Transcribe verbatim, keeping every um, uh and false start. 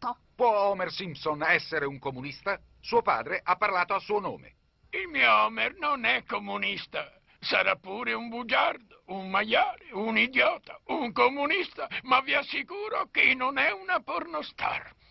so. Può Homer Simpson essere un comunista? Suo padre ha parlato a suo nome. Il mio Homer non è comunista. Sarà pure un bugiardo, un maiale, un idiota, un comunista, ma vi assicuro che non è una pornostar.